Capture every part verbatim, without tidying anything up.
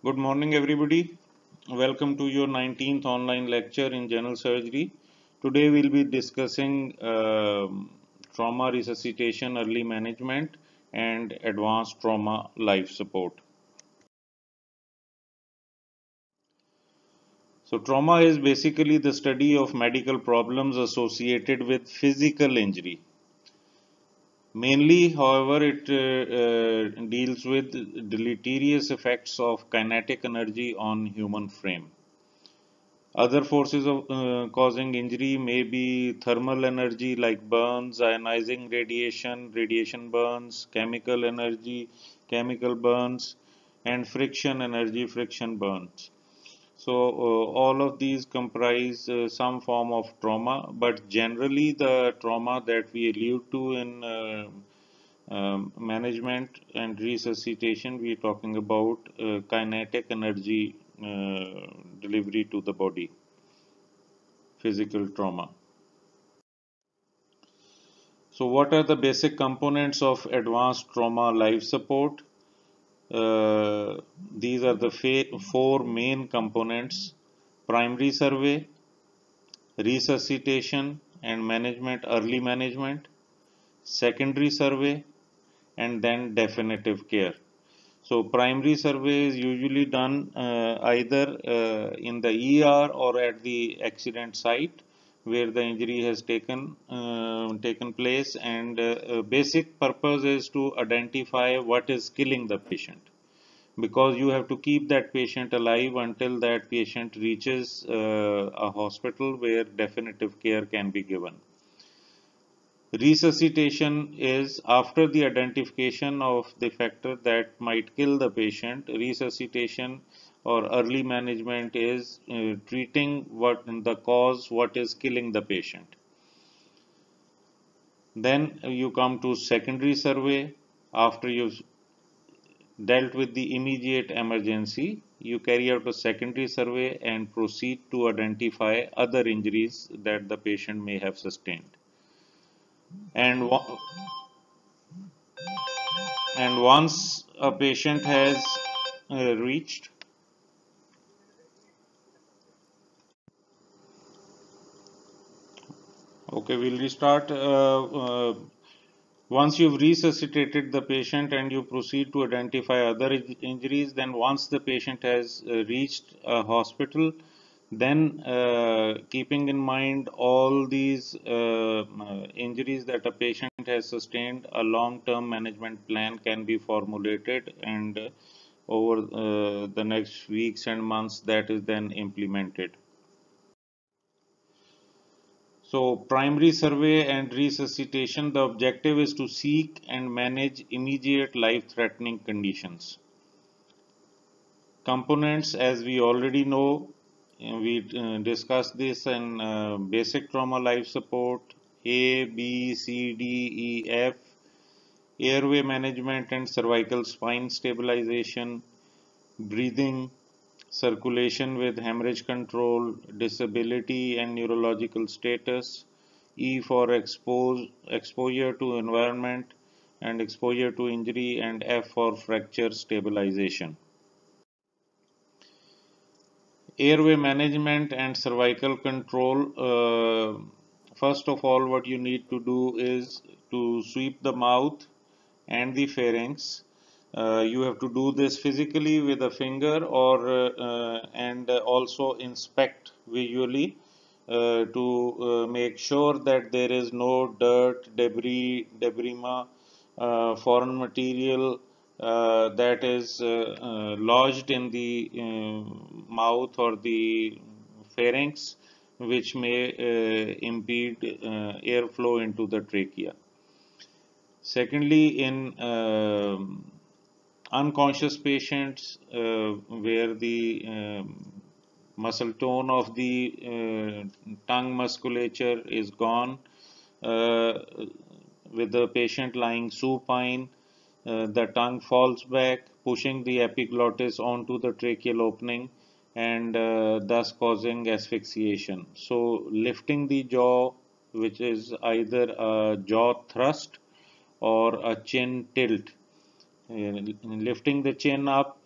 Good morning, everybody. Welcome to your nineteenth online lecture in general surgery. Today, we'll be discussing um, trauma resuscitation, early management, and advanced trauma life support. So, trauma is basically the study of medical problems associated with physical injury. Mainly, however, it uh, uh, deals with deleterious effects of kinetic energy on human frame. Other forces of uh, causing injury may be thermal energy like burns, ionizing radiation, radiation burns, chemical energy, chemical burns, and friction energy, friction burns. So, uh, all of these comprise uh, some form of trauma, but generally, the trauma that we allude to in uh, um, management and resuscitation, we are talking about uh, kinetic energy uh, delivery to the body, physical trauma. So, what are the basic components of advanced trauma life support? Uh, these are the four main components: primary survey, resuscitation and management, early management, secondary survey, and then definitive care. So, primary survey is usually done uh, either uh, in the E R or at the accident site where the injury has taken uh, taken place, and uh, uh, basic purpose is to identify what is killing the patient, because you have to keep that patient alive until that patient reaches uh, a hospital where definitive care can be given. Resuscitation is after the identification of the factor that might kill the patient. Resuscitation or early management is uh, treating what the cause, what is killing the patient. Then you come to secondary survey. After you've dealt with the immediate emergency, you carry out a secondary survey and proceed to identify other injuries that the patient may have sustained. And and once a patient has uh, reached okay, we'll restart. Uh, uh, once you've resuscitated the patient and you proceed to identify other injuries, then once the patient has uh, reached a hospital, then uh, keeping in mind all these uh, uh, injuries that a patient has sustained, a long-term management plan can be formulated, and uh, over uh, the next weeks and months that is then implemented. So, primary survey and resuscitation, the objective is to seek and manage immediate life-threatening conditions. Components, as we already know, uh, we uh, discussed this in uh, basic trauma life support, A, B, C, D, E, F, airway management and cervical spine stabilization, breathing, circulation with hemorrhage control, disability and neurological status, E for expose, exposure to environment and exposure to injury, and F for fracture stabilization. Airway management and cervical control. Uh, first of all, what you need to do is to sweep the mouth and the pharynx. Uh, you have to do this physically with a finger, or uh, uh, and also inspect visually uh, to uh, make sure that there is no dirt, debris, debris, uh, foreign material uh, that is uh, uh, lodged in the uh, mouth or the pharynx, which may uh, impede uh, airflow into the trachea. Secondly, in uh, unconscious patients uh, where the um, muscle tone of the uh, tongue musculature is gone, uh, with the patient lying supine, uh, the tongue falls back, pushing the epiglottis onto the tracheal opening, and uh, thus causing asphyxiation. So, lifting the jaw, which is either a jaw thrust or a chin tilt. Uh, lifting the chin up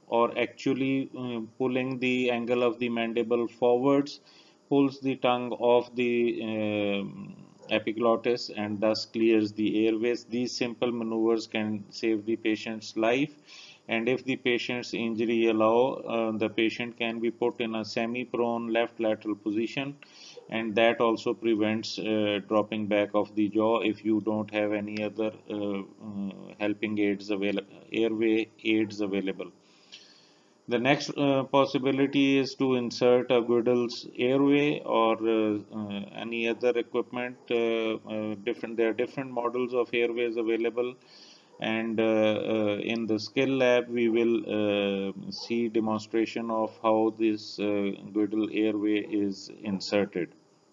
or actually uh, pulling the angle of the mandible forwards pulls the tongue off the um epiglottis and thus clears the airways. These simple maneuvers can save the patient's life, and if the patient's injury allow, uh, the patient can be put in a semi-prone left lateral position, and that also prevents uh, dropping back of the jaw if you don't have any other uh, uh, helping aids available, airway aids available. The next uh, possibility is to insert a Gödel's airway or uh, uh, any other equipment. Uh, uh, different there are different models of airways available, and uh, uh, in the skill lab we will uh, see demonstration of how this uh, Gödel airway is inserted.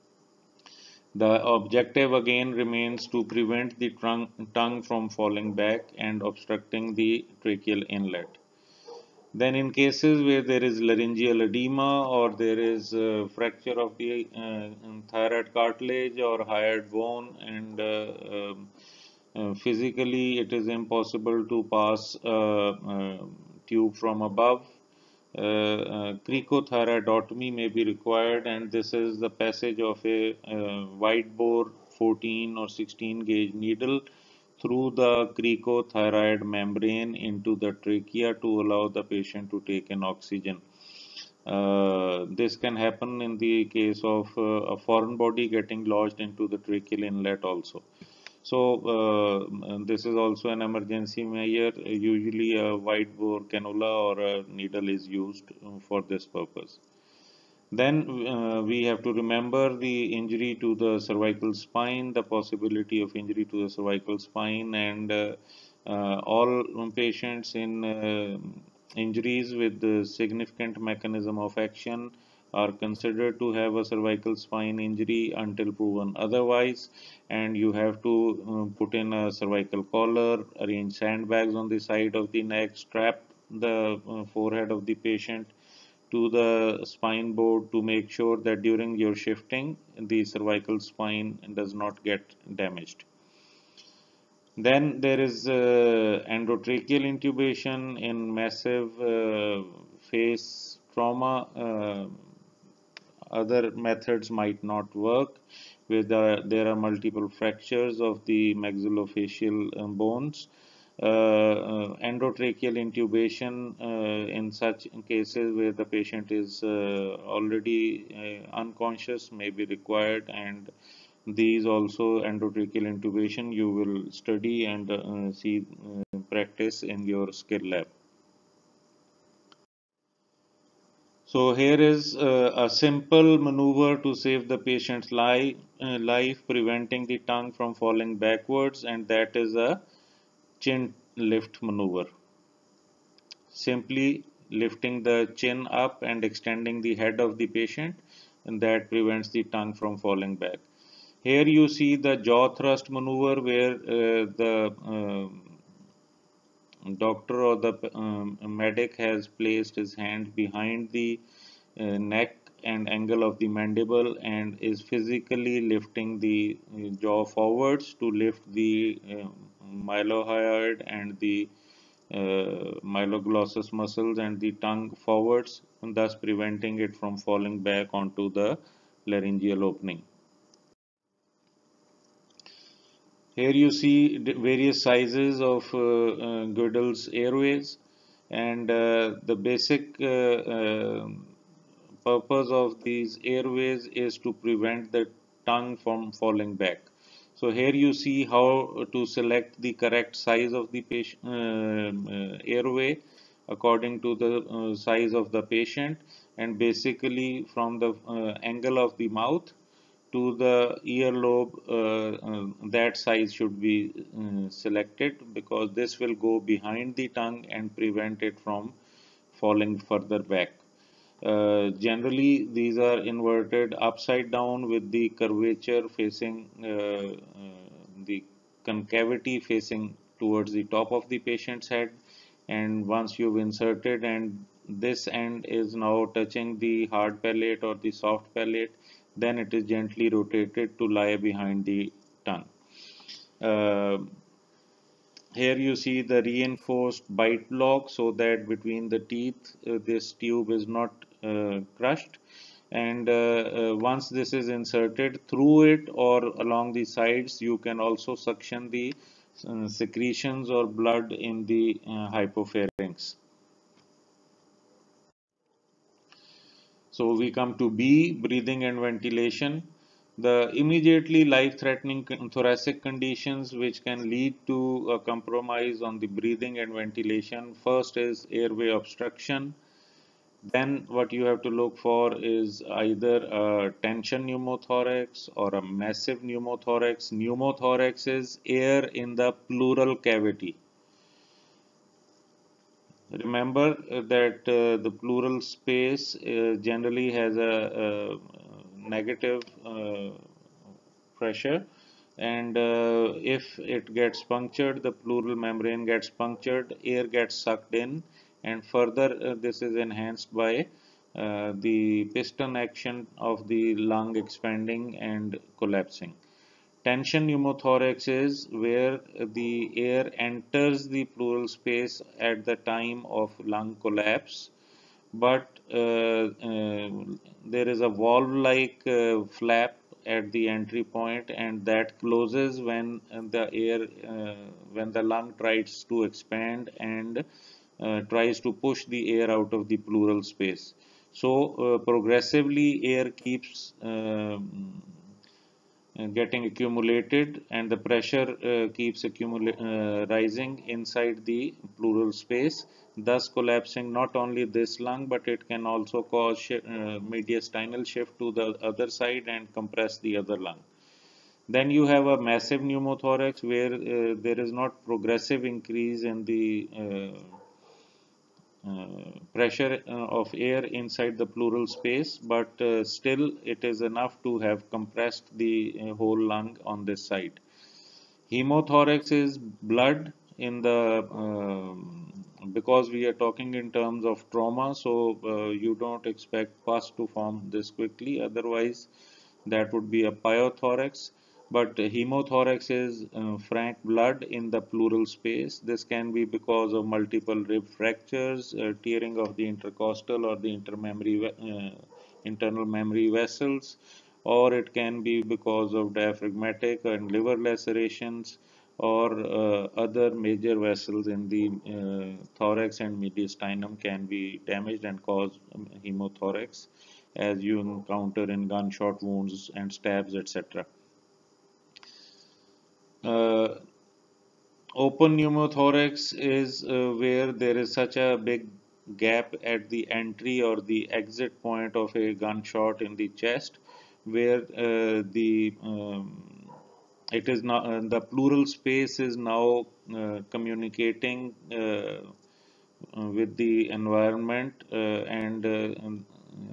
The objective again remains to prevent the tongue from falling back and obstructing the tracheal inlet. Then in cases where there is laryngeal edema or there is uh, fracture of the uh, thyroid cartilage or hyoid bone, and uh, um, uh, physically it is impossible to pass a uh, uh, tube from above, uh, uh, cricothyroidotomy may be required, and this is the passage of a uh, wide bore fourteen or sixteen gauge needle through the cricothyroid membrane into the trachea to allow the patient to take in oxygen. Uh, this can happen in the case of uh, a foreign body getting lodged into the tracheal inlet also. So uh, this is also an emergency measure. Usually a wide bore cannula or a needle is used for this purpose. Then uh, we have to remember the injury to the cervical spine, the possibility of injury to the cervical spine, and uh, uh, all patients in uh, injuries with the significant mechanism of action are considered to have a cervical spine injury until proven otherwise, and you have to uh, put in a cervical collar, arrange sandbags on the side of the neck, strap the uh, forehead of the patient to the spine board to make sure that during your shifting the cervical spine does not get damaged. Then there is uh, endotracheal intubation in massive uh, face trauma. Uh, other methods might not work where the, there are multiple fractures of the maxillofacial um, bones. Uh, uh, endotracheal intubation uh, in such cases where the patient is uh, already uh, unconscious may be required, and these also endotracheal intubation you will study and uh, see uh, practice in your skill lab. So here is uh, a simple maneuver to save the patient's life, uh, life, preventing the tongue from falling backwards, and that is a chin lift maneuver. Simply lifting the chin up and extending the head of the patient, and that prevents the tongue from falling back. Here you see the jaw thrust maneuver where uh, the uh, doctor or the um, medic has placed his hand behind the uh, neck and angle of the mandible and is physically lifting the uh, jaw forwards to lift the uh, mylohyoid and the uh, myeloglossus muscles and the tongue forwards, and thus preventing it from falling back onto the laryngeal opening. Here you see various sizes of uh, uh, Gödel's airways, and uh, the basic uh, uh, purpose of these airways is to prevent the tongue from falling back. So here you see how to select the correct size of the patient, uh, uh, airway according to the uh, size of the patient, and basically from the uh, angle of the mouth to the earlobe, uh, uh, that size should be uh, selected because this will go behind the tongue and prevent it from falling further back. Uh, generally, these are inverted upside down with the curvature facing uh, uh, the concavity facing towards the top of the patient's head. And once you've inserted and this end is now touching the hard palate or the soft palate, then it is gently rotated to lie behind the tongue. Uh, Here you see the reinforced bite block so that between the teeth uh, this tube is not uh, crushed, and uh, uh, once this is inserted through it or along the sides, you can also suction the uh, secretions or blood in the uh, hypopharynx. So we come to B, breathing and ventilation. The immediately life-threatening thoracic conditions which can lead to a compromise on the breathing and ventilation. First is airway obstruction. Then what you have to look for is either a tension pneumothorax or a massive pneumothorax. Pneumothorax is air in the pleural cavity. Remember uh, that uh, the pleural space uh, generally has a, a negative uh, pressure, and uh, if it gets punctured, the pleural membrane gets punctured, air gets sucked in, and further uh, this is enhanced by uh, the piston action of the lung expanding and collapsing. Tension pneumothorax is where the air enters the pleural space at the time of lung collapse, but uh, uh, there is a valve-like uh, flap at the entry point, and that closes when the air, uh, when the lung tries to expand and uh, tries to push the air out of the pleural space. So uh, progressively, air keeps um uh, getting accumulated, and the pressure uh, keeps accumula- uh, rising inside the pleural space, thus collapsing not only this lung, but it can also cause shi- uh, mediastinal shift to the other side and compress the other lung. Then you have a massive pneumothorax where uh, there is not progressive increase in the uh, uh, pressure uh, of air inside the pleural space, but uh, still it is enough to have compressed the uh, whole lung on this side. Hemothorax is blood in the um, because we are talking in terms of trauma, so uh, you don't expect pus to form this quickly. Otherwise, that would be a pyothorax. But hemothorax is uh, frank blood in the pleural space. This can be because of multiple rib fractures, uh, tearing of the intercostal or the intermemory, uh, internal memory vessels, or it can be because of diaphragmatic and liver lacerations or uh, other major vessels in the uh, thorax and mediastinum can be damaged and cause um, hemothorax, as you encounter in gunshot wounds and stabs, et cetera. Uh, Open pneumothorax is uh, where there is such a big gap at the entry or the exit point of a gunshot in the chest, where uh, the um, it is now uh, the pleural space is now uh, communicating uh, uh, with the environment, uh, and uh, um,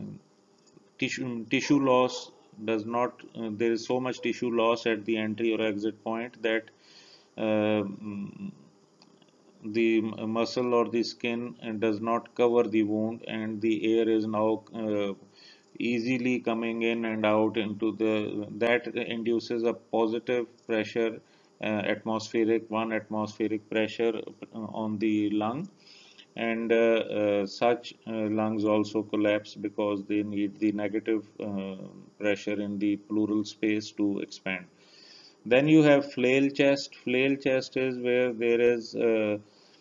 tissue tissue loss does not uh, there is so much tissue loss at the entry or exit point that uh, mm, the muscle or the skin uh, does not cover the wound, and the air is now uh, easily coming in and out into the that induces a positive pressure, uh, atmospheric one atmospheric pressure uh, on the lung, and uh, uh, such uh, lungs also collapse because they need the negative uh, pressure in the pleural space to expand. Then you have flail chest. Flail chest is where there is uh,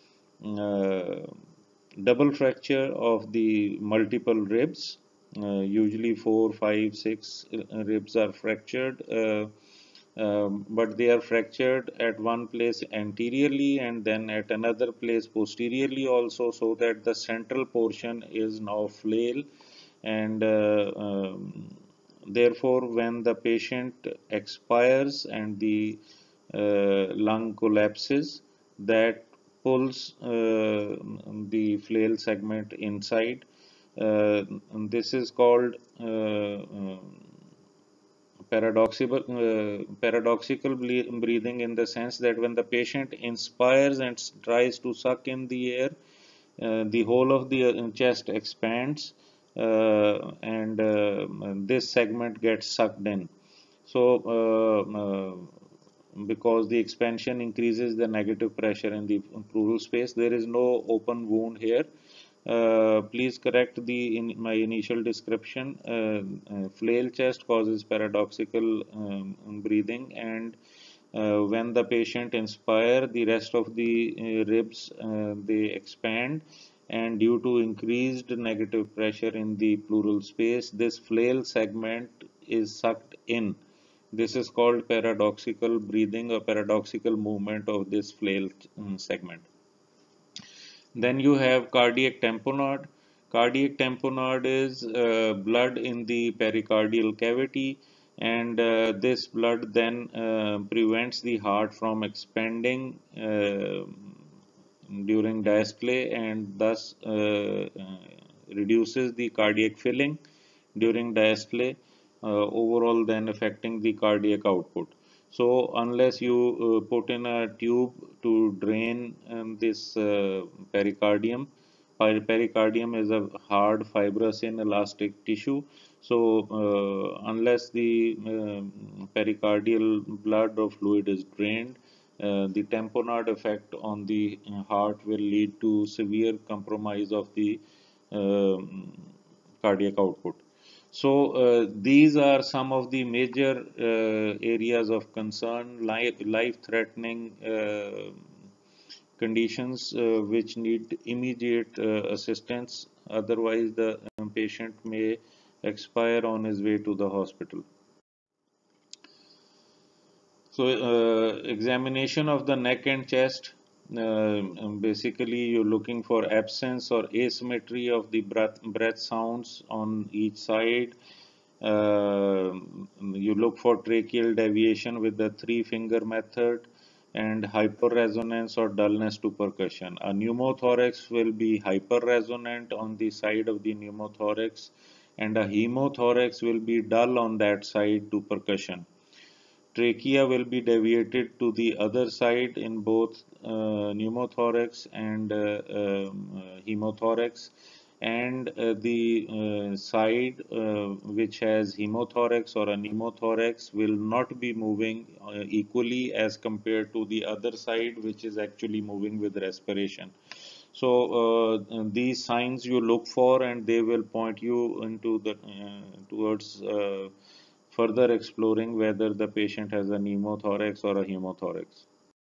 uh, double fracture of the multiple ribs. Uh, usually four, five, six uh, ribs are fractured, uh, um, but they are fractured at one place anteriorly and then at another place posteriorly also, so that the central portion is now flail, and uh, um, therefore when the patient expires and the uh, lung collapses, that pulls uh, the flail segment inside. Uh, this is called uh, uh, paradoxical uh, paradoxical breathing, in the sense that when the patient inspires and tries to suck in the air, uh, the whole of the uh, chest expands, uh, and uh, this segment gets sucked in. So uh, uh, because the expansion increases the negative pressure in the pleural space. There is no open wound here. Uh, please correct the in my initial description. Uh, uh, flail chest causes paradoxical um, breathing, and uh, when the patient inspire, the rest of the uh, ribs uh, they expand, and due to increased negative pressure in the pleural space, this flail segment is sucked in. This is called paradoxical breathing or paradoxical movement of this flail um, segment. Then you have cardiac tamponade. Cardiac tamponade is uh, blood in the pericardial cavity, and uh, this blood then uh, prevents the heart from expanding uh, during diastole, and thus uh, uh, reduces the cardiac filling during diastole, uh, overall then affecting the cardiac output. So unless you uh, put in a tube to drain um, this uh, pericardium, pericardium is a hard fibrous inelastic tissue. So uh, unless the um, pericardial blood or fluid is drained, uh, the tamponade effect on the heart will lead to severe compromise of the um, cardiac output. So uh, these are some of the major uh, areas of concern, life-threatening uh, conditions uh, which need immediate uh, assistance. Otherwise, the um, patient may expire on his way to the hospital. So, uh, examination of the neck and chest. Uh, basically, you're looking for absence or asymmetry of the breath, breath sounds on each side. Uh, you look for tracheal deviation with the three finger method, and hyperresonance or dullness to percussion. A pneumothorax will be hyperresonant on the side of the pneumothorax, and a hemothorax will be dull on that side to percussion. Trachea will be deviated to the other side in both uh, pneumothorax and uh, um, uh, hemothorax, and uh, the uh, side uh, which has hemothorax or a pneumothorax will not be moving uh, equally as compared to the other side which is actually moving with respiration. So uh, these signs you look for, and they will point you into the uh, towards uh, further exploring whether the patient has a pneumothorax or a hemothorax.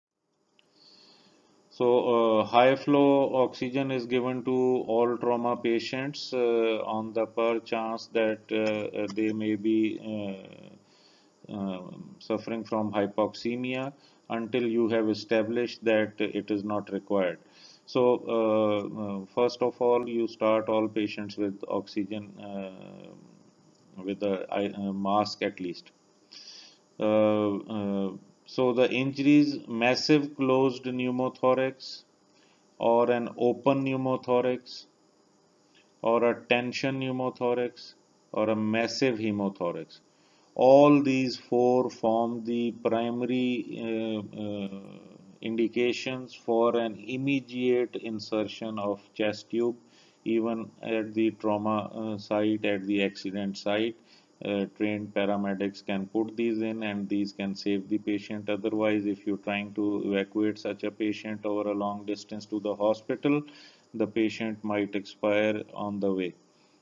So, uh, high flow oxygen is given to all trauma patients uh, on the per chance that uh, they may be uh, uh, suffering from hypoxemia until you have established that it is not required. So, uh, uh, first of all, you start all patients with oxygen uh, with a, a mask at least. Uh, uh, so the injuries, massive closed pneumothorax or an open pneumothorax or a tension pneumothorax or a massive hemothorax. All these four form the primary uh, uh, indications for an immediate insertion of chest tube, even at the trauma uh, site, at the accident site. Uh, trained paramedics can put these in, and these can save the patient. Otherwise, if you're trying to evacuate such a patient over a long distance to the hospital, the patient might expire on the way.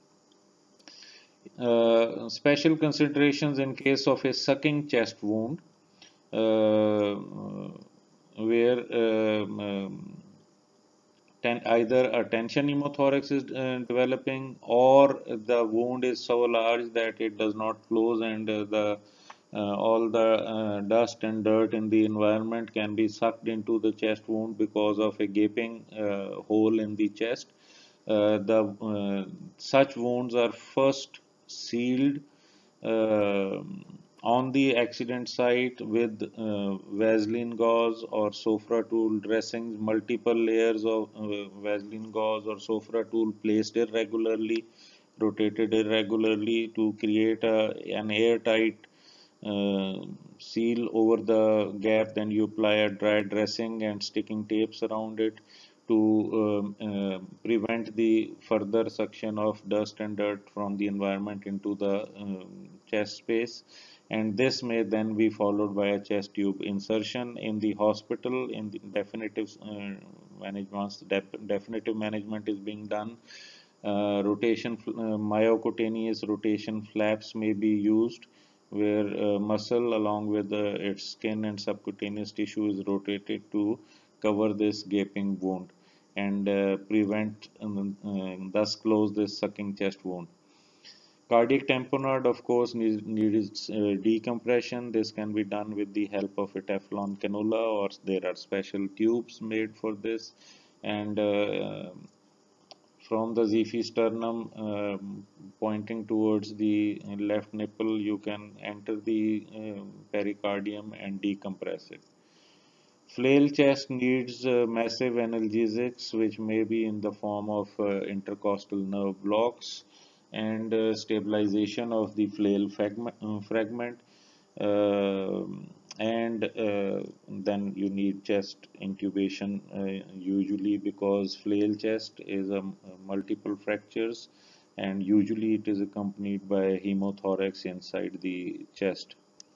Uh, special considerations in case of a sucking chest wound, uh, where um, um, ten, either a tension pneumothorax is uh, developing, or the wound is so large that it does not close, and uh, the uh, all the uh, dust and dirt in the environment can be sucked into the chest wound because of a gaping uh, hole in the chest. Uh, the uh, such wounds are first sealed uh, on the accident site with uh, Vaseline gauze or Sofra tool dressings, multiple layers of uh, Vaseline gauze or Sofra tool placed irregularly, rotated irregularly to create a, an airtight uh, seal over the gap. Then you apply a dry dressing and sticking tapes around it to um, uh, prevent the further suction of dust and dirt from the environment into the um, chest space. and this may then be followed by a chest tube insertion in the hospital. In the definitive uh, management, once the definitive management is being done, uh, rotation uh, myocutaneous rotation flaps may be used, where uh, muscle along with uh, its skin and subcutaneous tissue is rotated to cover this gaping wound and uh, prevent um, uh, thus close this sucking chest wound. Cardiac tamponade, of course, needs, needs uh, decompression. This can be done with the help of a Teflon cannula, or there are special tubes made for this. And uh, from the Xiphi sternum, um, pointing towards the left nipple, you can enter the uh, pericardium and decompress it. Flail chest needs uh, massive analgesics, which may be in the form of uh, intercostal nerve blocks and uh, stabilization of the flail fragment, uh, fragment. Uh, and uh, then you need chest intubation uh, usually, because flail chest is a, a multiple fractures, and usually it is accompanied by hemothorax inside the chest.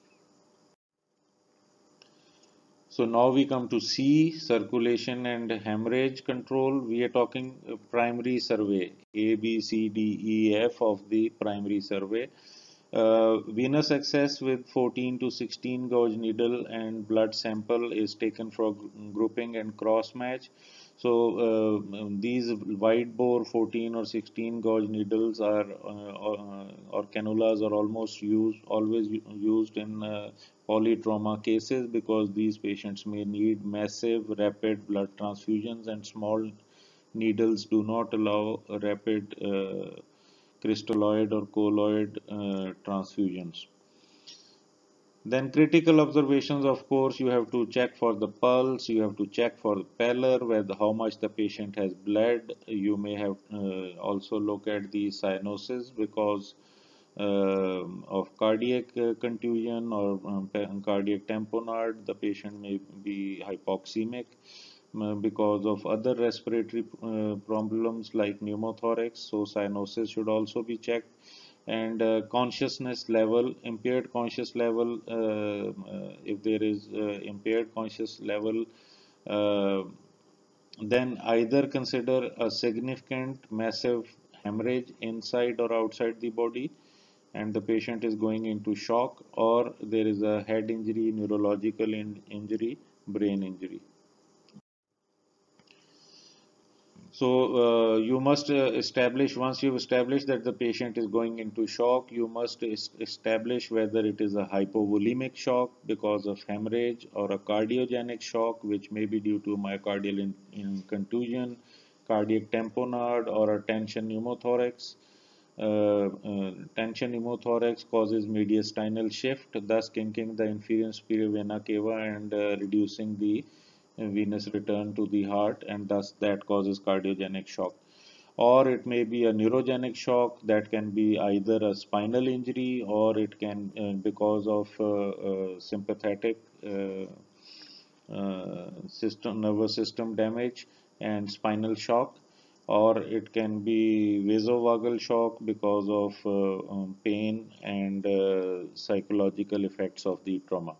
So now we come to C, circulation and hemorrhage control. We are talking uh, primary survey, A, B, C, D, E, F of the primary survey. Uh, venous access with fourteen to sixteen gauge needle and blood sample is taken for grouping and cross match. So uh, these wide bore fourteen or sixteen gauge needles are uh, or, or cannulas are almost used always used in uh, polytrauma cases, because these patients may need massive rapid blood transfusions, and small needles do not allow rapid uh, crystalloid or colloid uh, transfusions. Then critical observations, of course, you have to check for the pulse, you have to check for the pallor, whether how much the patient has bled. You may have uh, also look at the cyanosis, because uh, of cardiac uh, contusion or um, cardiac tamponade, the patient may be hypoxemic uh, because of other respiratory uh, problems like pneumothorax. So cyanosis should also be checked. And uh, consciousness level, impaired conscious level, uh, uh, if there is uh, impaired conscious level, uh, then either consider a significant massive hemorrhage inside or outside the body, and the patient is going into shock, or there is a head injury, neurological in injury, brain injury. So uh, you must uh, establish, once you've established that the patient is going into shock, you must es establish whether it is a hypovolemic shock because of hemorrhage, or a cardiogenic shock, which may be due to myocardial in, in contusion, cardiac tamponade, or a tension pneumothorax. Uh, uh, tension pneumothorax causes mediastinal shift, thus kinking the inferior superior vena cava and uh, reducing the venous return to the heart, and thus that causes cardiogenic shock. Or it may be a neurogenic shock that can be either a spinal injury, or it can uh, because of uh, uh, sympathetic uh, uh, system nervous system damage and spinal shock, or it can be vasovagal shock because of uh, um, pain and uh, psychological effects of the trauma.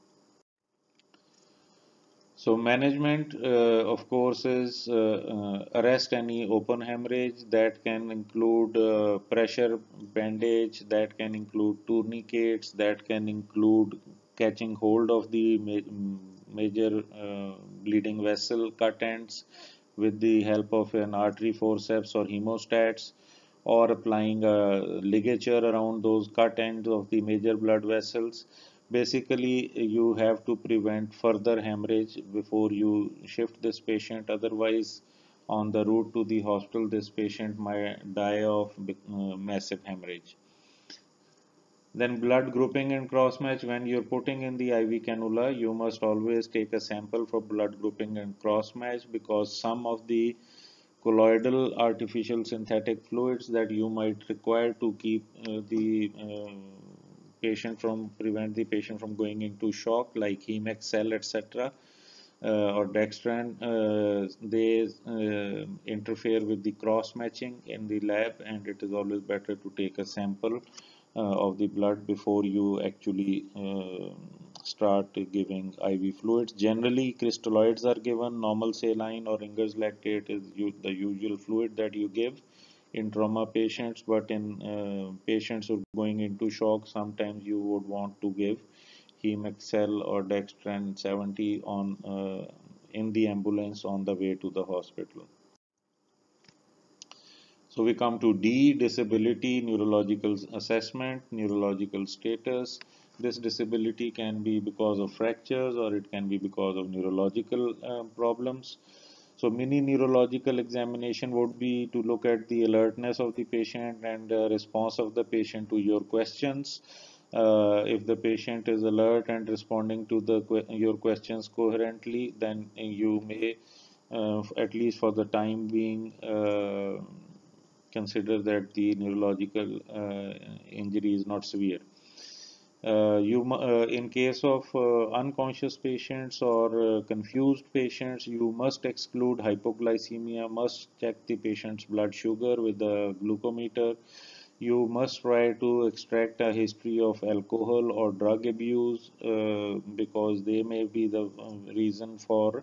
So management, uh, of course, is uh, uh, arrest any open hemorrhage. That can include uh, pressure bandage, that can include tourniquets, that can include catching hold of the ma major uh, bleeding vessel cut ends with the help of an artery forceps or hemostats, or applying a ligature around those cut ends of the major blood vessels. Basically, you have to prevent further hemorrhage before you shift this patient. Otherwise, on the route to the hospital, this patient might die of uh, massive hemorrhage. Then blood grouping and cross match. When you're putting in the I V cannula, you must always take a sample for blood grouping and cross match, because some of the colloidal artificial synthetic fluids that you might require to keep uh, the uh, patient from prevent the patient from going into shock, like Hemexcel, et cetera, uh, or Dextran, uh, they uh, interfere with the cross matching in the lab, and it is always better to take a sample uh, of the blood before you actually uh, start giving I V fluids. Generally, crystalloids are given. Normal saline or Ringer's lactate is u- the usual fluid that you give in trauma patients, but in uh, patients who are going into shock, sometimes you would want to give Hemexcel or Dextran seventy on uh, in the ambulance on the way to the hospital. So we come to D, disability, neurological assessment, neurological status. This disability can be because of fractures or it can be because of neurological uh, problems. So mini neurological examination would be to look at the alertness of the patient and uh, response of the patient to your questions. Uh, if the patient is alert and responding to the que your questions coherently, then you may, uh, at least for the time being, uh, consider that the neurological uh, injury is not severe. Uh, you, uh, in case of uh, unconscious patients or uh, confused patients, you must exclude hypoglycemia, must check the patient's blood sugar with the glucometer. You must try to extract a history of alcohol or drug abuse uh, because they may be the uh, reason for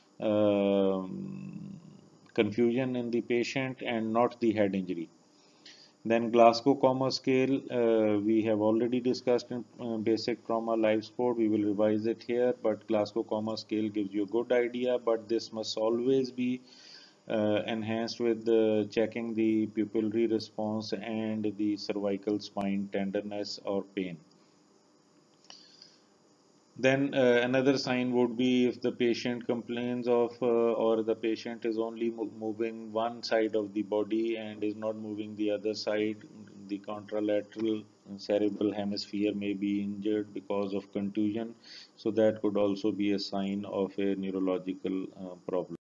um, confusion in the patient and not the head injury. Then Glasgow Coma Scale, uh, we have already discussed in uh, basic trauma life support. We will revise it here, but Glasgow Coma Scale gives you a good idea, but this must always be uh, enhanced with uh, checking the pupillary response and the cervical spine tenderness or pain. Then uh, another sign would be if the patient complains of uh, or the patient is only mo moving one side of the body and is not moving the other side, the contralateral cerebral hemisphere may be injured because of contusion. So that could also be a sign of a neurological uh, problem.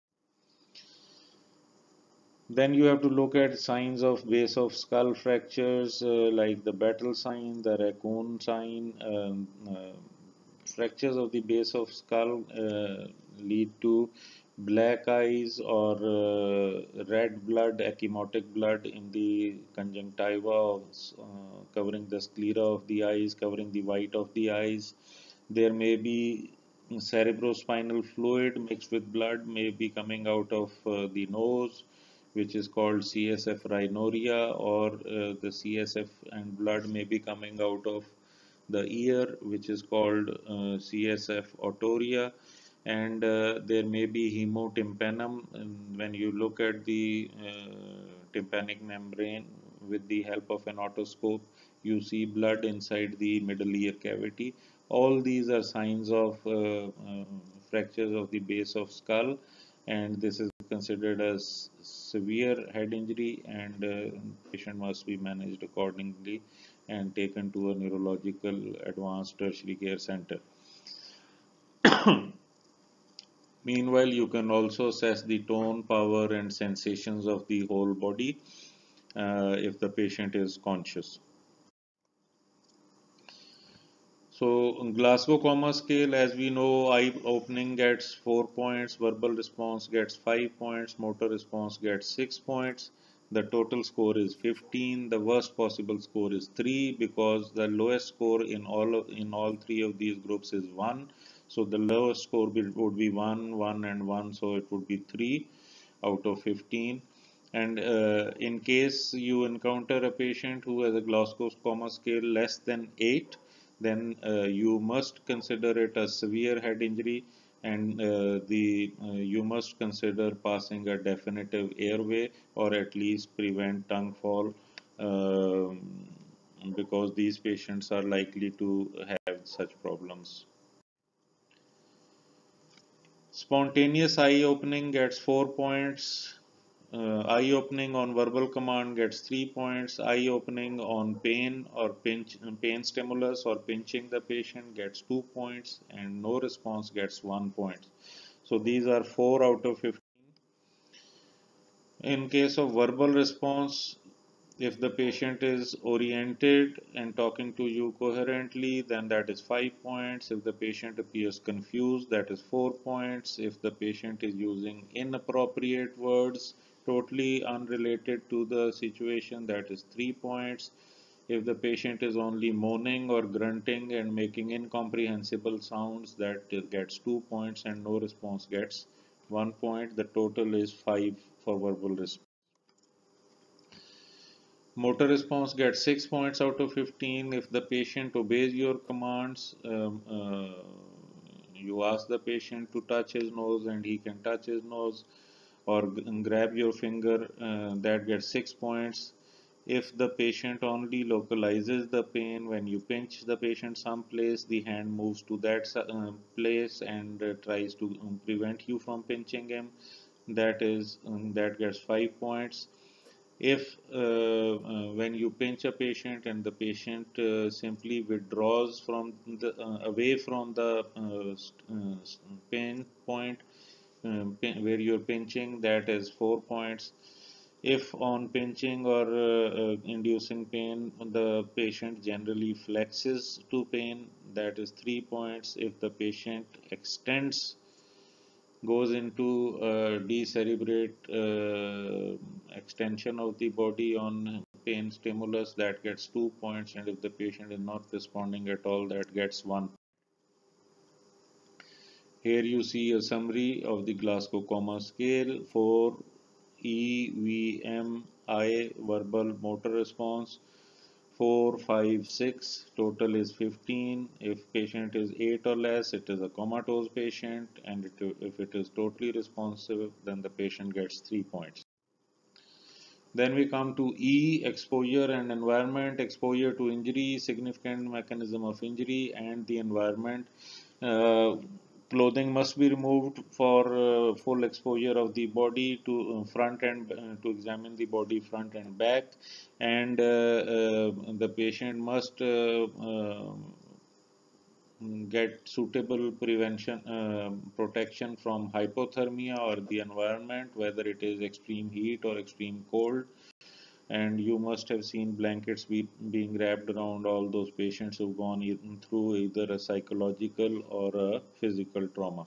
Then you have to look at signs of base of skull fractures uh, like the battle sign, the raccoon sign. Um, uh, fractures of the base of skull uh, lead to black eyes or uh, red blood, ecchymotic blood in the conjunctiva, of, uh, covering the sclera of the eyes, covering the white of the eyes. There may be cerebrospinal fluid mixed with blood, may be coming out of uh, the nose, which is called C S F rhinorrhea, or uh, the C S F and blood may be coming out of the ear, which is called uh, C S F otorrhea, and uh, there may be hemotympanum. And when you look at the uh, tympanic membrane with the help of an otoscope, you see blood inside the middle ear cavity. All these are signs of uh, uh, fractures of the base of skull, and this is considered as severe head injury, and uh, patient must be managed accordingly and taken to a neurological advanced tertiary care center. Meanwhile, you can also assess the tone, power, and sensations of the whole body uh, if the patient is conscious. So, Glasgow Coma Scale, as we know, eye opening gets four points, verbal response gets five points, motor response gets six points. The total score is fifteen. The worst possible score is three because the lowest score in all of, in all three of these groups is one. So the lowest score would be one, one, and one. So it would be three out of fifteen. And uh, in case you encounter a patient who has a Glasgow Coma Scale less than eight, then uh, you must consider it a severe head injury, and uh, the uh, you must consider passing a definitive airway or at least prevent tongue fall, um, because these patients are likely to have such problems. Spontaneous eye opening gets four points. Uh, eye opening on verbal command gets three points. Eye opening on pain or pinch, pain stimulus or pinching the patient gets two points, and no response gets one point. So these are four out of fifteen. In case of verbal response, if the patient is oriented and talking to you coherently, then that is five points. If the patient appears confused, that is four points. If the patient is using inappropriate words, totally unrelated to the situation, that is three points. If the patient is only moaning or grunting and making incomprehensible sounds, that gets two points, and no response gets one point. The total is five for verbal response. Motor response gets six points out of fifteen. If the patient obeys your commands, um, uh, you ask the patient to touch his nose and he can touch his nose, or grab your finger, uh, that gets six points. If the patient only localizes the pain when you pinch the patient someplace, the hand moves to that uh, place and uh, tries to um, prevent you from pinching him. That is um, that gets five points. If uh, uh, when you pinch a patient and the patient uh, simply withdraws from the uh, away from the uh, uh, pain point, um, pin, where you're pinching, that is four points. If on pinching or uh, uh, inducing pain, the patient generally flexes to pain, that is three points. If the patient extends, goes into uh, decerebrate uh, extension of the body on pain stimulus, that gets two points. And if the patient is not responding at all, that gets one. Here you see a summary of the Glasgow Coma Scale for E V M I, verbal motor response, four, five, six, total is fifteen. If patient is eight or less, it is a comatose patient, and it, if it is totally responsive, then the patient gets three points. Then we come to E, exposure and environment. Exposure to injury, significant mechanism of injury, and the environment. Uh, Clothing must be removed for uh, full exposure of the body to uh, front and uh, to examine the body front and back, and uh, uh, the patient must uh, uh, get suitable prevention uh, protection from hypothermia or the environment, whether it is extreme heat or extreme cold. And you must have seen blankets be, being wrapped around all those patients who've gone e- through either a psychological or a physical trauma.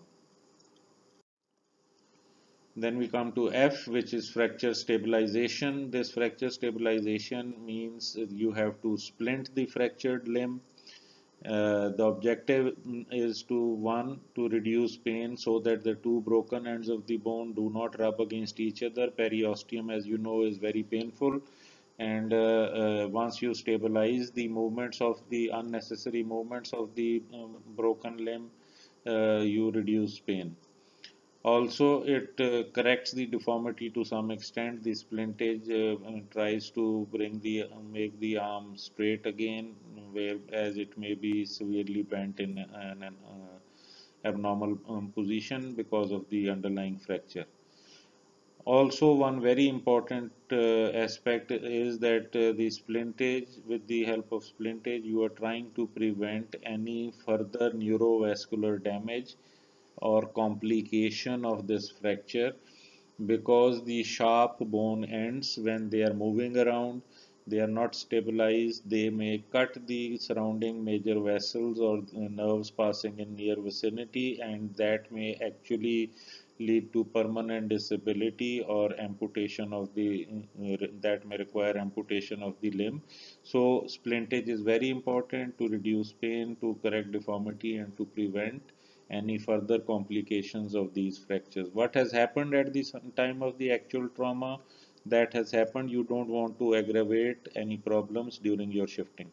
Then we come to F, which is fracture stabilization. This fracture stabilization means you have to splint the fractured limb. Uh, the objective is to, one, to reduce pain so that the two broken ends of the bone do not rub against each other. Periosteum, as you know, is very painful, and uh, uh, once you stabilize the movements of the unnecessary movements of the um, broken limb, uh, you reduce pain. Also, it uh, corrects the deformity to some extent. The splintage uh, uh, tries to bring the uh, make the arm straight again, whereas it may be severely bent in an, an uh, abnormal um, position because of the underlying fracture. Also, one very important uh, aspect is that uh, the splintage, with the help of splintage, you are trying to prevent any further neurovascular damage or complication of this fracture, because the sharp bone ends, when they are moving around, they are not stabilized, they may cut the surrounding major vessels or nerves passing in near vicinity, and that may actually lead to permanent disability or amputation of the that may require amputation of the limb. So splintage is very important to reduce pain, to correct deformity, and to prevent any further complications of these fractures. What has happened at the time of the actual trauma, that has happened, you don't want to aggravate any problems during your shifting.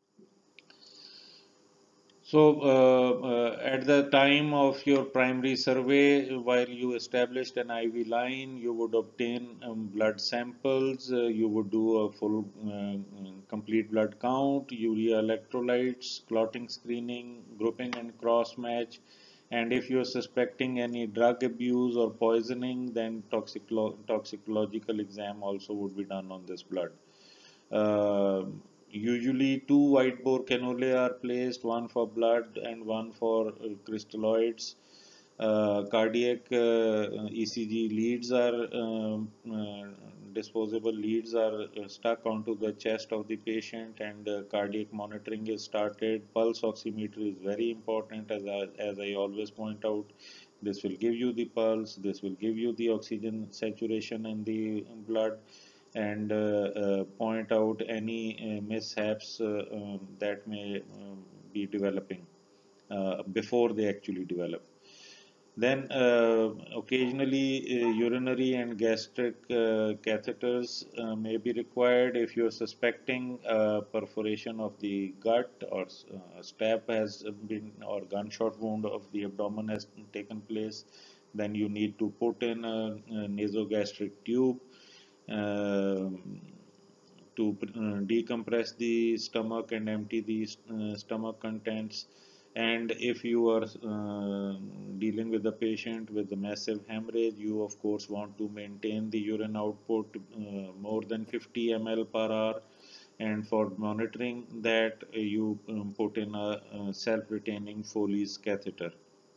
So, uh, uh, at the time of your primary survey, while you established an I V line, you would obtain um, blood samples, uh, you would do a full uh, complete blood count, urea electrolytes, clotting screening, grouping and cross match. And if you're suspecting any drug abuse or poisoning, then toxicolo toxicological exam also would be done on this blood. Uh, Usually, two white bore cannulae are placed, one for blood and one for uh, crystalloids. Uh, cardiac uh, E C G leads are um, uh, disposable leads are uh, stuck onto the chest of the patient, and uh, cardiac monitoring is started. Pulse oximeter is very important, as I, as I always point out. This will give you the pulse, this will give you the oxygen saturation in the blood, and uh, uh, point out any uh, mishaps uh, um, that may um, be developing uh, before they actually develop. Then uh, occasionally uh, urinary and gastric uh, catheters uh, may be required if you're suspecting uh, perforation of the gut, or uh, stab has been, or gunshot wound of the abdomen has taken place. Then you need to put in a, a nasogastric tube um to uh, decompress the stomach and empty the uh, stomach contents. And if you are uh, dealing with a patient with a massive hemorrhage, you of course want to maintain the urine output uh, more than fifty milliliters per hour. And for monitoring that, uh, you um, put in a, a self-retaining Foley's catheter.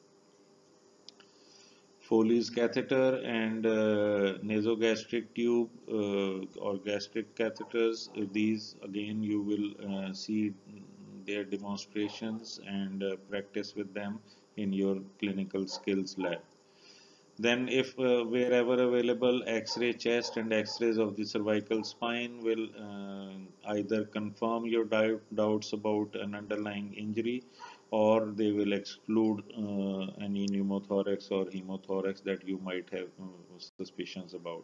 Foley's catheter and uh, nasogastric tube uh, or gastric catheters, uh, these again you will uh, see their demonstrations and uh, practice with them in your clinical skills lab. Then, if uh, wherever available, X-ray chest and X-rays of the cervical spine will uh, either confirm your doubts about an underlying injury, or they will exclude uh, any pneumothorax or hemothorax that you might have uh, suspicions about.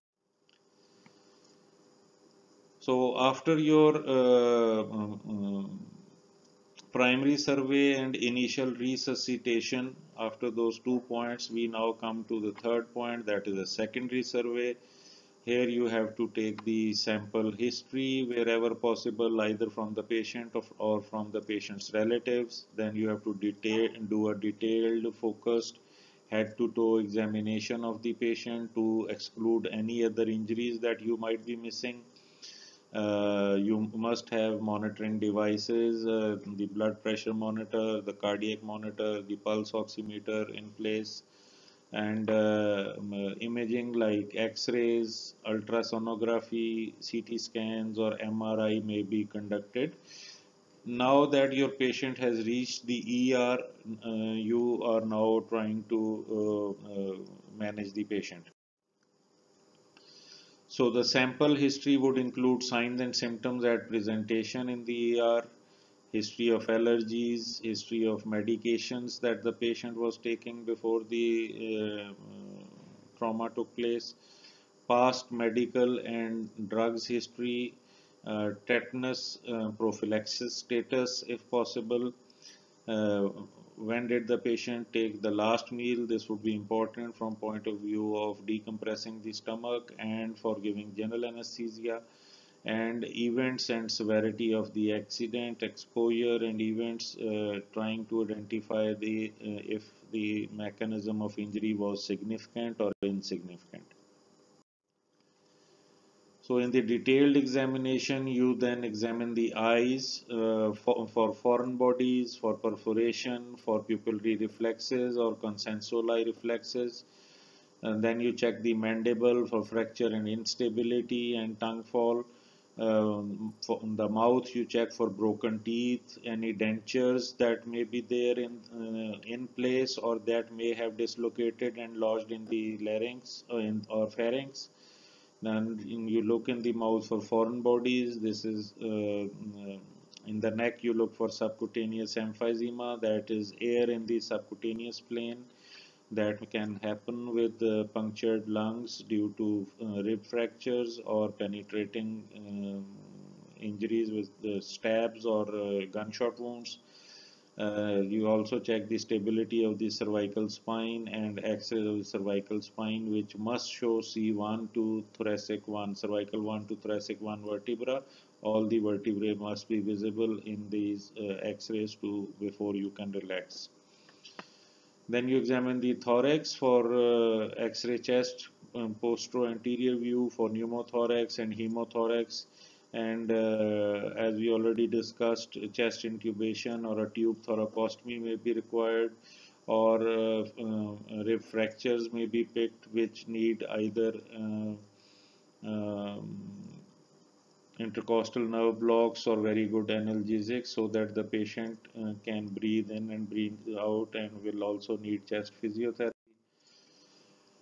So, after your uh, um, um, primary survey and initial resuscitation, after those two points, we now come to the third point, that is a secondary survey. Here you have to take the sample history wherever possible, either from the patient or from the patient's relatives. Then you have to detail, do a detailed, focused head to toe examination of the patient to exclude any other injuries that you might be missing. Uh, you must have monitoring devices, uh, the blood pressure monitor, the cardiac monitor, the pulse oximeter in place, and uh, imaging like X-rays, ultrasonography, C T scans, or M R I may be conducted. Now that your patient has reached the E R, uh, you are now trying to uh, uh, manage the patient. So the sample history would include signs and symptoms at presentation in the E R, history of allergies, history of medications that the patient was taking before the uh, trauma took place, past medical and drugs history, uh, tetanus uh, prophylaxis status if possible, uh, when did the patient take the last meal. This would be important from point of view of decompressing the stomach and for giving general anesthesia, and events and severity of the accident, exposure and events, uh, trying to identify the uh, if the mechanism of injury was significant or insignificant. So in the detailed examination, you then examine the eyes uh, for, for foreign bodies, for perforation, for pupillary reflexes or consensoli reflexes. And then you check the mandible for fracture and instability and tongue fall. Um, for the mouth, you check for broken teeth, any dentures that may be there in uh, in place or that may have dislocated and lodged in the larynx or, in, or pharynx. Then you look in the mouth for foreign bodies. This is uh, uh, in the neck. You look for subcutaneous emphysema, that is air in the subcutaneous plane that can happen with uh, punctured lungs due to uh, rib fractures or penetrating uh, injuries with uh, stabs or uh, gunshot wounds. Uh, you also check the stability of the cervical spine and X-rays of the cervical spine, which must show C one to thoracic one, cervical one to thoracic one vertebra. All the vertebrae must be visible in these uh, X-rays to before you can relax. Then you examine the thorax for uh, X-ray chest, um, postero-anterior view for pneumothorax and hemothorax. And uh, as we already discussed, chest intubation or a tube thoracostomy may be required, or uh, uh, rib fractures may be picked, which need either uh, um, intercostal nerve blocks or very good analgesics so that the patient uh, can breathe in and breathe out, and will also need chest physiotherapy.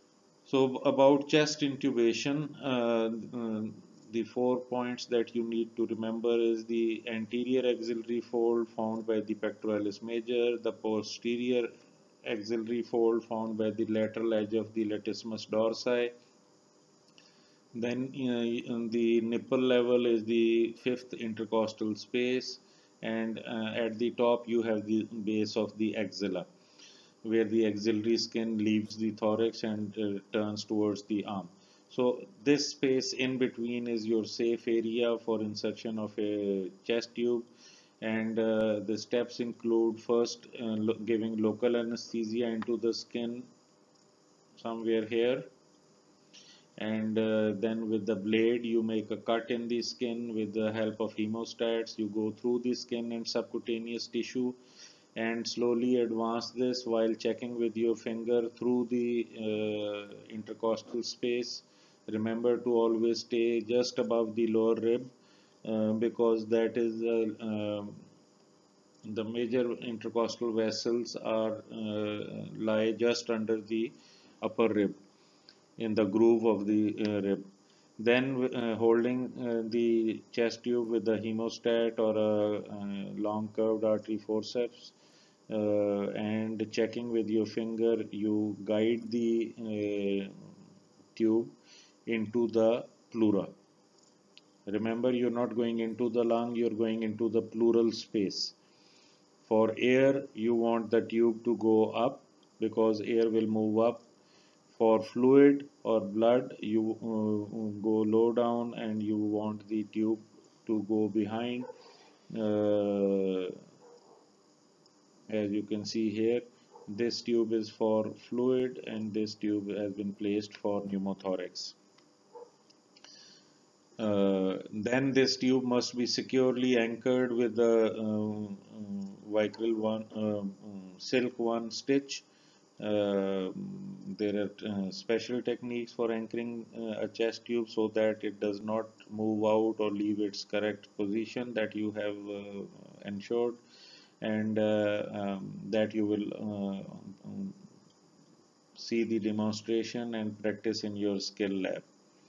So about chest intubation, uh, uh, the four points that you need to remember is the anterior axillary fold found by the pectoralis major, the posterior axillary fold found by the lateral edge of the latissimus dorsi. Then uh, on the nipple level is the fifth intercostal space, and uh, at the top you have the base of the axilla, where the axillary skin leaves the thorax and uh, turns towards the arm. So this space in between is your safe area for insertion of a chest tube, and uh, the steps include first uh, lo giving local anesthesia into the skin somewhere here, and uh, then with the blade you make a cut in the skin with the help of hemostats. You go through the skin and subcutaneous tissue and slowly advance this while checking with your finger through the uh, intercostal space. Remember to always stay just above the lower rib, uh, because that is uh, uh, the major intercostal vessels are uh, lie just under the upper rib in the groove of the uh, rib. Then uh, holding uh, the chest tube with a hemostat or a uh, long curved artery forceps, uh, and checking with your finger, you guide the uh, tube into the pleura. Remember, you're not going into the lung, you're going into the pleural space. For air, you want the tube to go up because air will move up. For fluid or blood, you uh, go low down and you want the tube to go behind. Uh, as you can see here, this tube is for fluid and this tube has been placed for pneumothorax. Uh, then this tube must be securely anchored with the uh, vicryl one, uh, silk one stitch. Uh, there are uh, special techniques for anchoring uh, a chest tube so that it does not move out or leave its correct position that you have uh, ensured, and uh, um, that you will uh, um, see the demonstration and practice in your skill lab.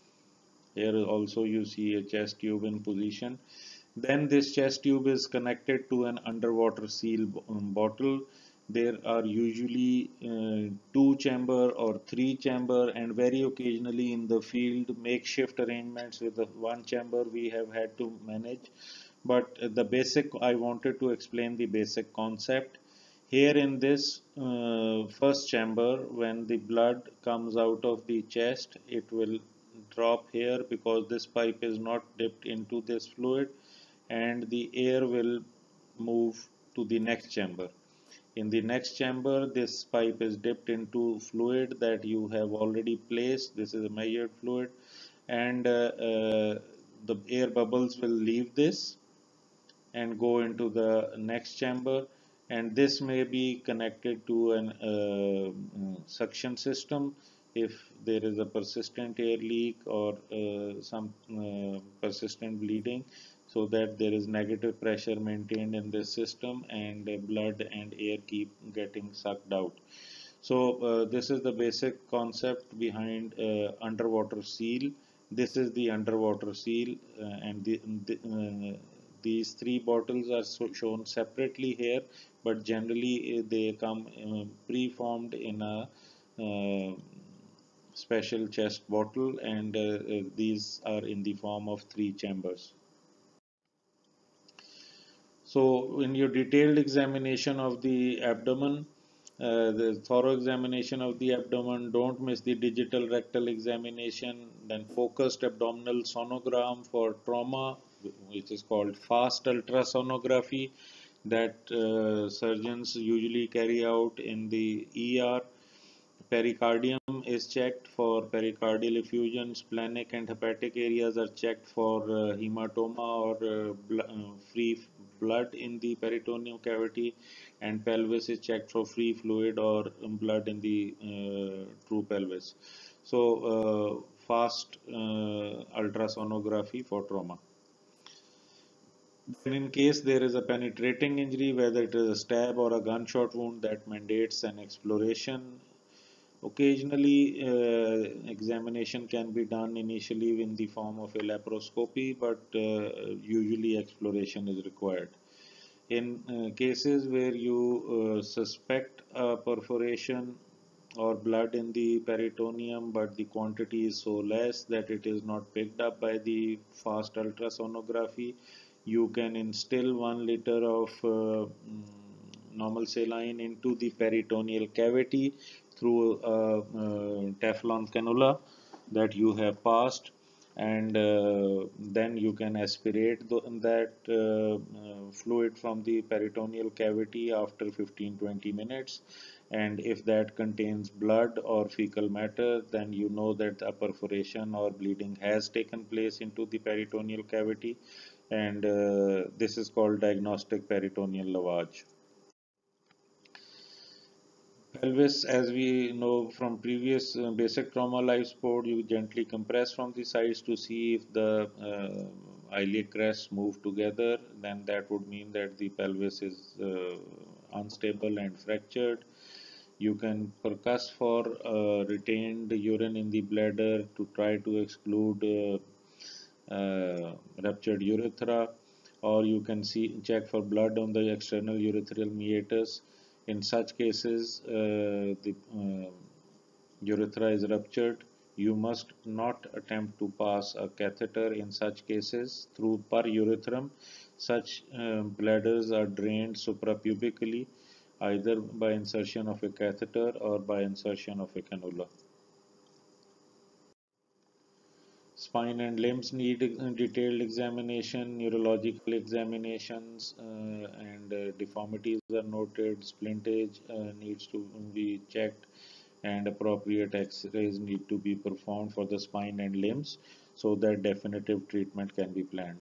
Here also you see a chest tube in position. Then this chest tube is connected to an underwater seal um, bottle. There are usually uh, two chamber or three chamber, and very occasionally in the field makeshift arrangements with the one chamber we have had to manage. But the basic, I wanted to explain the basic concept. Here in this uh, first chamber, when the blood comes out of the chest, it will drop here because this pipe is not dipped into this fluid, and the air will move to the next chamber. In the next chamber, this pipe is dipped into fluid that you have already placed. This is a measured fluid, and uh, uh, the air bubbles will leave this and go into the next chamber, and this may be connected to an uh, suction system if there is a persistent air leak or uh, some uh, persistent bleeding, so that there is negative pressure maintained in this system and uh, blood and air keep getting sucked out. So uh, this is the basic concept behind uh, underwater seal. This is the underwater seal, uh, and the, the, uh, these three bottles are so shown separately here, but generally uh, they come uh, pre-formed in a uh, special chest bottle, and uh, uh, these are in the form of three chambers. So in your detailed examination of the abdomen, uh, the thorough examination of the abdomen, don't miss the digital rectal examination, then focused abdominal sonogram for trauma, which is called fast ultrasonography, that uh, surgeons usually carry out in the E R. Pericardium is checked for pericardial effusion. Splenic and hepatic areas are checked for uh, hematoma or uh, bl uh, free blood in the peritoneum cavity, and pelvis is checked for free fluid or blood in the uh, true pelvis. So, uh, fast uh, ultrasonography for trauma. Then in case there is a penetrating injury, whether it is a stab or a gunshot wound, that mandates an exploration. Occasionally, uh, examination can be done initially in the form of a laparoscopy, but uh, usually exploration is required. In uh, cases where you uh, suspect a perforation or blood in the peritoneum, but the quantity is so less that it is not picked up by the fast ultrasonography, you can instill one liter of uh, mm, normal saline into the peritoneal cavity through a, uh Teflon cannula that you have passed, and uh, then you can aspirate the, that uh, uh, fluid from the peritoneal cavity after fifteen to twenty minutes, and if that contains blood or fecal matter, then you know that a perforation or bleeding has taken place into the peritoneal cavity, and uh, this is called diagnostic peritoneal lavage. Pelvis, as we know from previous uh, basic trauma life support, you gently compress from the sides to see if the uh, iliac crests move together. Then that would mean that the pelvis is uh, unstable and fractured. You can percuss for uh, retained urine in the bladder to try to exclude uh, uh, ruptured urethra, or you can see check for blood on the external urethral meatus. In such cases, uh, the uh, urethra is ruptured. You must not attempt to pass a catheter in such cases through per urethrum. Such uh, bladders are drained suprapubically either by insertion of a catheter or by insertion of a cannula. Spine and limbs need uh, detailed examination, neurological examinations, uh, and uh, deformities are noted. Splintage uh, needs to be checked, and appropriate X-rays need to be performed for the spine and limbs so that definitive treatment can be planned.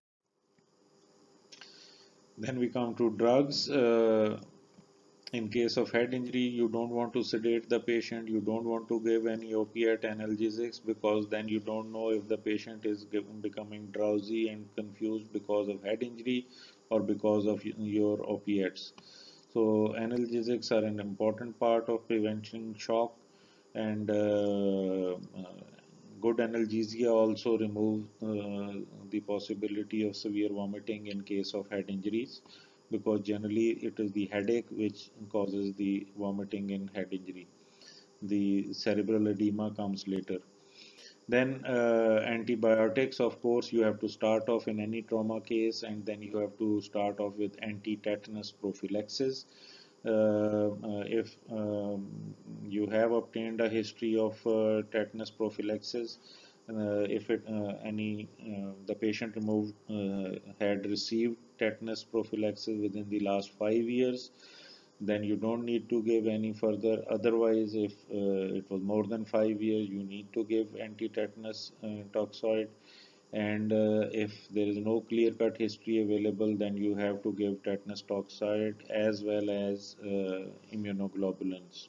Then we come to drugs. Uh, In case of head injury, you don't want to sedate the patient, you don't want to give any opiate analgesics, because then you don't know if the patient is becoming drowsy and confused because of head injury or because of your opiates. So, analgesics are an important part of preventing shock, and uh, uh, good analgesia also remove uh, the possibility of severe vomiting in case of head injuries, because generally it is the headache which causes the vomiting in head injury. The cerebral edema comes later. Then uh, antibiotics, of course, you have to start off in any trauma case, and then you have to start off with anti-tetanus prophylaxis. Uh, uh, if um, you have obtained a history of uh, tetanus prophylaxis, uh, if it uh, any uh, the patient removed uh, had received tetanus prophylaxis within the last five years, then you don't need to give any further. Otherwise, if uh, it was more than five years, you need to give anti-tetanus uh, toxoid. And uh, if there is no clear-cut history available, then you have to give tetanus toxoid as well as uh, immunoglobulins.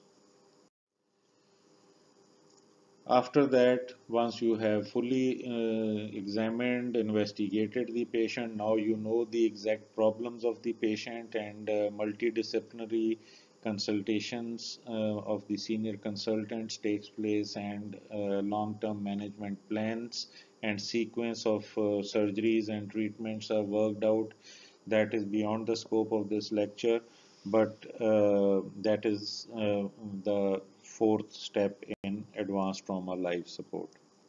After that, once you have fully uh, examined, investigated the patient, now you know the exact problems of the patient, and uh, multidisciplinary consultations uh, of the senior consultants takes place, and uh, long-term management plans and sequence of uh, surgeries and treatments are worked out. That is beyond the scope of this lecture, but uh, that is uh, the fourth step in advanced trauma life support.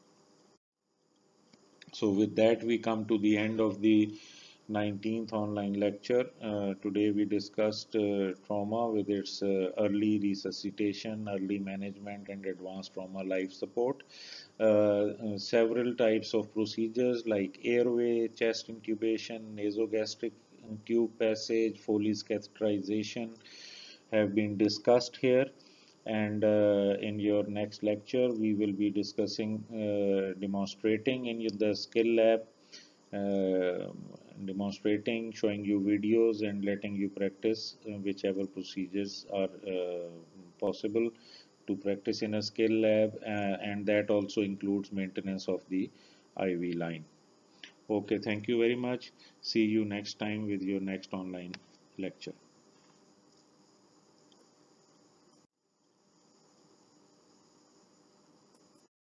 So with that, we come to the end of the nineteenth online lecture. Uh, today we discussed uh, trauma with its uh, early resuscitation, early management, and advanced trauma life support. Uh, uh, several types of procedures like airway, chest intubation, nasogastric tube passage, Foley's catheterization have been discussed here. And uh, in your next lecture, we will be discussing uh, demonstrating in the skill lab, uh, demonstrating, showing you videos, and letting you practice uh, whichever procedures are uh, possible to practice in a skill lab, uh, and that also includes maintenance of the I V line. Okay, thank you very much. See you next time with your next online lecture.